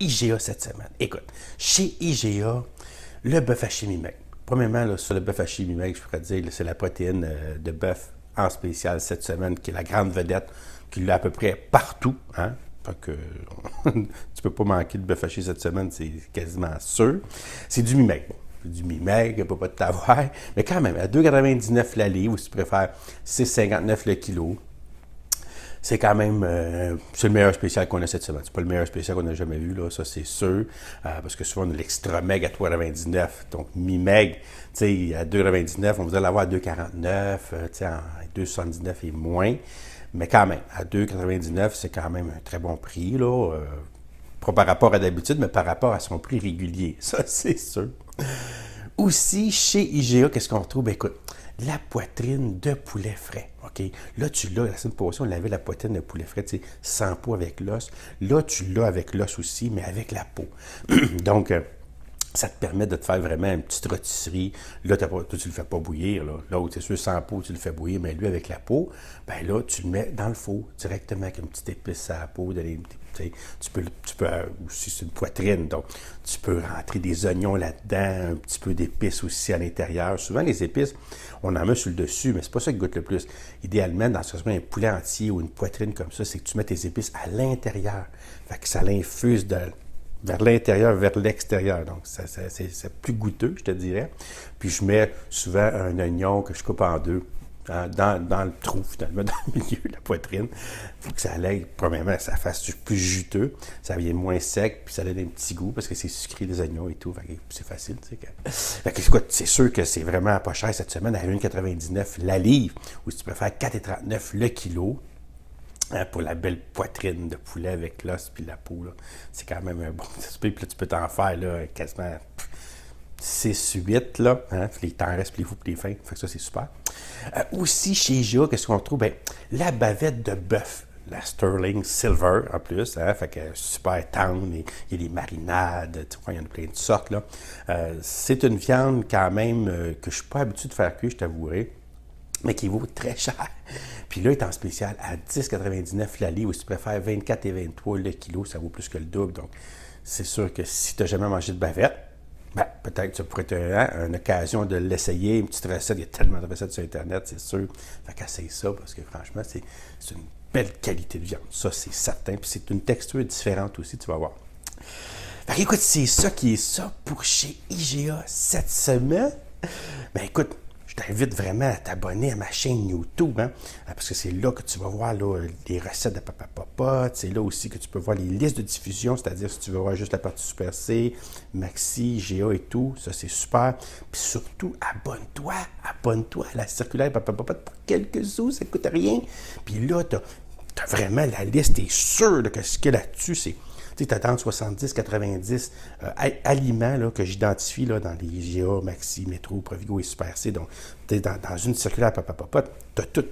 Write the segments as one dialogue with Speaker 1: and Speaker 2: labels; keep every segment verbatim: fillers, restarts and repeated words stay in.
Speaker 1: I G A cette semaine. Écoute, chez I G A, le bœuf haché mi-maigre. Premièrement, là, sur le bœuf haché mi-maigre, je pourrais te dire, c'est la protéine euh, de bœuf en spécial cette semaine qui est la grande vedette, qui l'a à peu près partout. Hein? Fait que tu peux pas manquer de bœuf haché cette semaine, c'est quasiment sûr. C'est du mi-maigre. Bon, c'est du mi-maigre, il ne peut pas t'avoir, mais quand même, à deux quatre-vingt-dix-neuf la livre, ou si tu préfères six cinquante-neuf le kilo, c'est quand même, euh, c'est le meilleur spécial qu'on a cette semaine. C'est pas le meilleur spécial qu'on a jamais vu, là, ça c'est sûr, euh, parce que souvent on a l'extra maigre à trois quatre-vingt-dix-neuf, donc mi-maigre, tu sais, à deux quatre-vingt-dix-neuf, on voudrait l'avoir à deux quarante-neuf, euh, tu sais, en deux soixante-dix-neuf et moins, mais quand même, à deux quatre-vingt-dix-neuf, c'est quand même un très bon prix, là, euh, pas par rapport à d'habitude, mais par rapport à son prix régulier, ça c'est sûr. Aussi, chez I G A, qu'est-ce qu'on retrouve? Ben écoute, la poitrine de poulet frais, OK? Là, tu l'as, la semaine passée, on avait la poitrine de poulet frais, tu sais, sans peau avec l'os. Là, tu l'as avec l'os aussi, mais avec la peau. Donc, euh, ça te permet de te faire vraiment une petite rôtisserie. Là, pas, toi, tu ne le fais pas bouillir. Là, là où tu es sûr, sans peau, tu le fais bouillir, mais lui, avec la peau, ben là, tu le mets dans le four, directement avec une petite épice à la peau, de les, tu peux, tu peux aussi, c'est une poitrine, donc tu peux rentrer des oignons là-dedans, un petit peu d'épices aussi à l'intérieur. Souvent, les épices, on en met sur le dessus, mais c'est pas ça qui goûte le plus. Idéalement, dans ce cas un poulet entier ou une poitrine comme ça, c'est que tu mets tes épices à l'intérieur. Fait que ça l'infuse de, vers l'intérieur, vers l'extérieur. Donc, ça, ça, c'est plus goûteux, je te dirais. Puis, je mets souvent un oignon que je coupe en deux. Dans, dans le trou, finalement, dans le milieu de la poitrine. Il faut que ça aille, premièrement, ça fasse plus juteux, ça vienne moins sec, puis ça donne un petit goût, parce que c'est sucré, les oignons et tout. C'est facile, tu sais. Que... Fait que, écoute, c'est sûr que c'est vraiment pas cher cette semaine, à un quatre-vingt-dix-neuf la livre, ou si tu préfères quatre trente-neuf le kilo, hein, pour la belle poitrine de poulet avec l'os puis la peau. C'est quand même un bon petit puis là, tu peux t'en faire là, quasiment six huit, là, hein, il t'en reste plus les fous, plus les fins, fait que ça, c'est super. Euh, aussi, chez I G A, qu'est-ce qu'on trouve? Ben, la bavette de bœuf, la Sterling Silver, en plus, hein, fait que super tendre, il y a des marinades, tu vois, il y en a plein de sortes, là. Euh, c'est une viande, quand même, euh, que je ne suis pas habitué de faire cuire, je t'avouerai, mais qui vaut très cher. Puis là, il est en spécial à dix quatre-vingt-dix-neuf la livre, ou si tu préfères vingt-quatre et vingt-trois le kilo, ça vaut plus que le double, donc c'est sûr que si tu n'as jamais mangé de bavette, ben, peut-être que ça pourrait être hein, une occasion de l'essayer, une petite recette. Il y a tellement de recettes sur Internet, c'est sûr. Fait qu'essaye ça, parce que franchement, c'est une belle qualité de viande. Ça, c'est certain. Puis c'est une texture différente aussi, tu vas voir. Fait qu'écoute, c'est ça qui est ça pour chez I G A cette semaine. Ben écoute, je t'invite vraiment à t'abonner à ma chaîne YouTube, hein, parce que c'est là que tu vas voir là, les recettes de Papa Popote. C'est là aussi que tu peux voir les listes de diffusion, c'est-à-dire si tu veux voir juste la partie Super C, Maxi, G A et tout, ça c'est super. Puis surtout, abonne-toi, abonne-toi à la circulaire Papa Popote pour quelques sous, ça ne coûte rien. Puis là, tu as, as vraiment la liste, tu es sûr là, que ce qu'il y a là-dessus, c'est... Tu sais, tu attends soixante-dix, quatre-vingt-dix euh, aliments là, que j'identifie dans les G A, Maxi, Métro, Provigo et Super C. Donc, tu es dans, dans une circulaire Papa Popote, tu as tout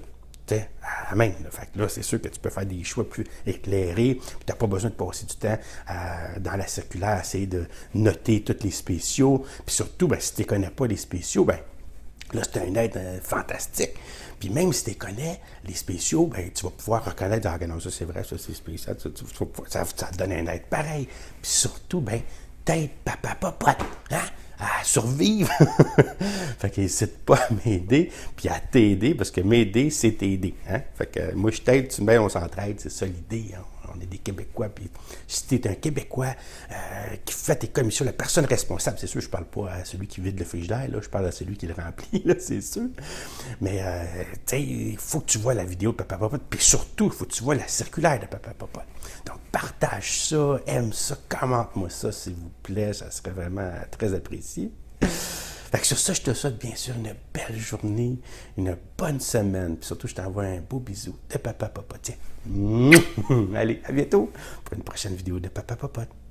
Speaker 1: à la main. Là. Fait que là, c'est sûr que tu peux faire des choix plus éclairés. Tu n'as pas besoin de passer du temps à, dans la circulaire à essayer de noter tous les spéciaux. Puis surtout, ben, si tu ne connais pas les spéciaux, ben, là, c'est un aide euh, fantastique. Puis même si tu connais les spéciaux, ben, tu vas pouvoir reconnaître, ah non, ça c'est vrai, ça c'est spécial, ça, ça, ça te donne un aide pareil. Puis surtout, ben, t'aides Papa Popote, hein, à survivre. Fait qu'hésite pas à m'aider, puis à t'aider, parce que m'aider, c'est t'aider. Hein? Fait que moi, je t'aide, tu me on s'entraide, c'est ça l'idée. Hein? On est des Québécois, puis si tu es un Québécois euh, qui fait tes commissions, la personne responsable, c'est sûr, je parle pas à celui qui vide le frigidaire, là, je parle à celui qui le remplit, là, c'est sûr. Mais, euh, tu sais, il faut que tu vois la vidéo de Papa Popote, puis surtout, il faut que tu vois la circulaire de Papa Popote. Donc, partage ça, aime ça, commente-moi ça, s'il vous plaît, ça serait vraiment très apprécié. Fait que sur ça, je te souhaite bien sûr une belle journée, une bonne semaine, puis surtout, je t'envoie un beau bisou de Papa Popote. Tiens. Allez, à bientôt pour une prochaine vidéo de Papa Popote.